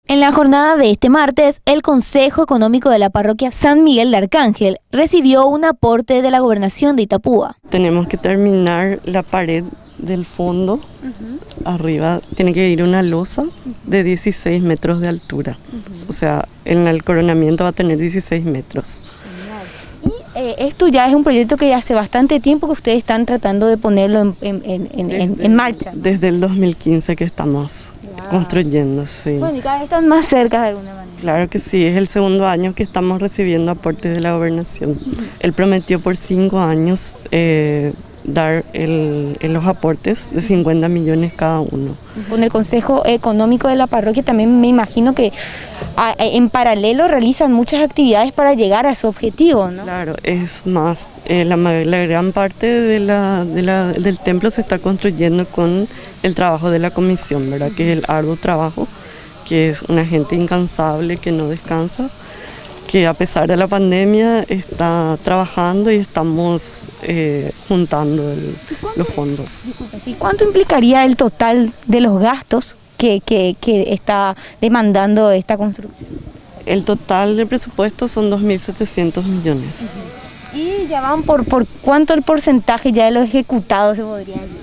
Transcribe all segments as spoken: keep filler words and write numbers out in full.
En la jornada de este martes, el Consejo Económico de la Parroquia San Miguel de Arcángel recibió un aporte de la Gobernación de Itapúa. Tenemos que terminar la pared del fondo. Uh-huh. Arriba tiene que ir una losa de dieciséis metros de altura. Uh-huh. O sea, en el coronamiento va a tener dieciséis metros. Y eh, esto ya es un proyecto que hace bastante tiempo que ustedes están tratando de ponerlo en, en, en, desde, en, en marcha. Desde el dos mil quince que estamos wow. construyendo, sí. Bueno, y cada vez están más cerca de alguna manera. Claro que sí, es el segundo año que estamos recibiendo aportes de la gobernación. Uh-huh. Él prometió por cinco años eh, dar el, el, los aportes de cincuenta millones cada uno. Con el Consejo Económico de la Parroquia también me imagino que a, en paralelo realizan muchas actividades para llegar a su objetivo, ¿no? Claro, es más, eh, la, la gran parte de la, de la, del templo se está construyendo con el trabajo de la comisión, ¿verdad? Que es el arduo trabajo, que es una gente incansable que no descansa, que a pesar de la pandemia está trabajando y estamos eh, juntando el, los fondos. ¿Y cuánto implicaría el total de los gastos que, que, que está demandando esta construcción? El total del presupuesto son dos mil setecientos millones. Uh-huh. ¿Y ya van por, por cuánto el porcentaje ya de lo ejecutado se podría decir?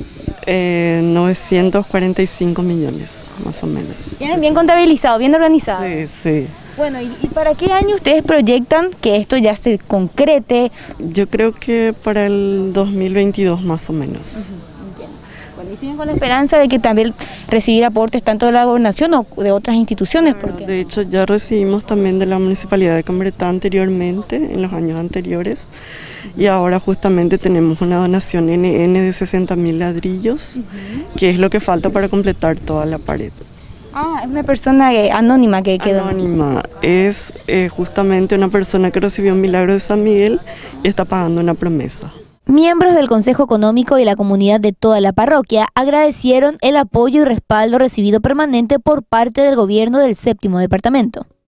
Eh, novecientos cuarenta y cinco millones, más o menos. Bien, bien contabilizado, bien organizado. Sí, sí. Bueno, ¿y, ¿y para qué año ustedes proyectan que esto ya se concrete? Yo creo que para el dos mil veintidós más o menos. Uh-huh, entiendo. Bueno, y siguen con la esperanza de que también recibir aportes tanto de la gobernación o de otras instituciones. Claro, porque... de hecho, ya recibimos también de la Municipalidad de Cambretá anteriormente, en los años anteriores, y ahora justamente tenemos una donación N N de sesenta mil ladrillos, uh-huh. que es lo que falta para completar toda la pared. Ah, es una persona eh, anónima que quedó. Anónima, es eh, justamente una persona que recibió un milagro de San Miguel y está pagando una promesa. Miembros del Consejo Económico y la comunidad de toda la parroquia agradecieron el apoyo y respaldo recibido permanente por parte del gobierno del séptimo departamento.